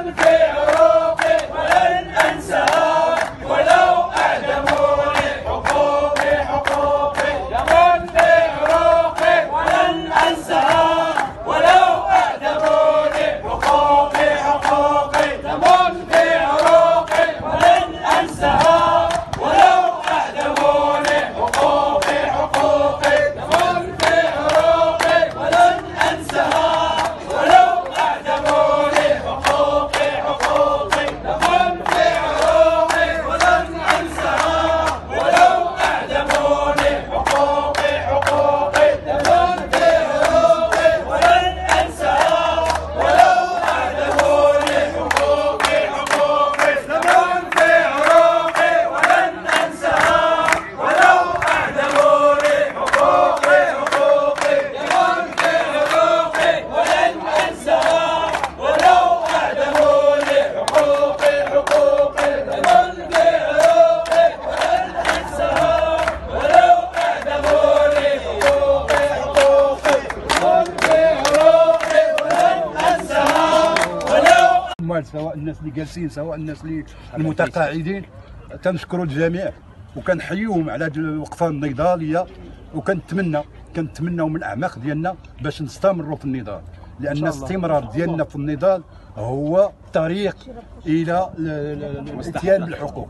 سواء الناس اللي جالسين سواء الناس اللي المتقاعدين، تنشكروا الجميع وكنحييهم على هذه الوقفه النضاليه، كنتمناو من الاعماق ديالنا باش نستمروا في النضال، لان الاستمرار ديالنا في النضال هو طريق الى الاتيان بالحقوق،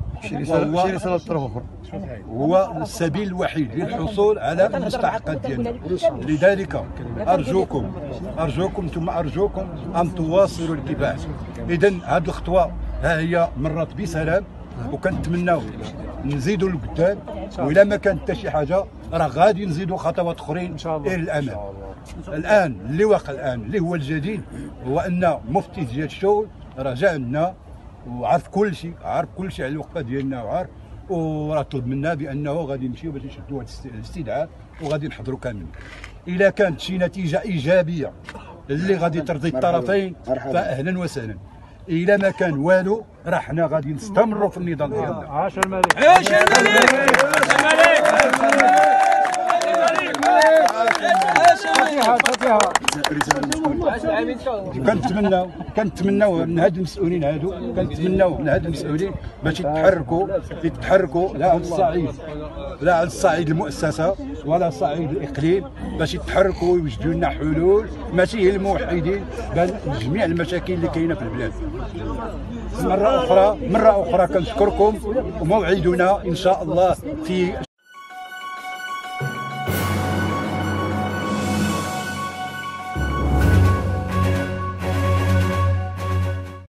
هو السبيل الوحيد للحصول على المستحقات ديالنا. لذلك ارجوكم ثم ارجوكم ان تواصلوا الكفاح. اذا هذه الخطوه ها هي مرت بسلام، وكنتمناو نزيدوا لقدام، والا ما كانت حتى شي حاجه راه غادي نزيدوا خطوات اخرين الى الامام. الان اللي واقع الان اللي هو الجديد هو ان مفتي ديال الشغل راه جا عندنا وعارف كل شيء، على الوقفه ديالنا وعارف، وراه طلب منا بانه غادي نمشيو باش نشدوا هذا الاستدعاء وغادي نحضروا كاملين. الا كانت شي نتيجه ايجابيه اللي غادي ترضي الطرفين فاهلا وسهلا، الا ما كان والو راه حنا غادي نستمروا في النضال ديالنا. عاش الملك، عاش الملك، كنتمناو من هاد المسؤولين باش يتحركوا لا على الصعيد المؤسسه ولا صعيد الاقليم، باش يتحركوا ويوجدوا لنا حلول ماشي هي الموحدين بل جميع المشاكل اللي كاينه في البلاد. مرة أخرى كنشكركم، وموعدنا إن شاء الله في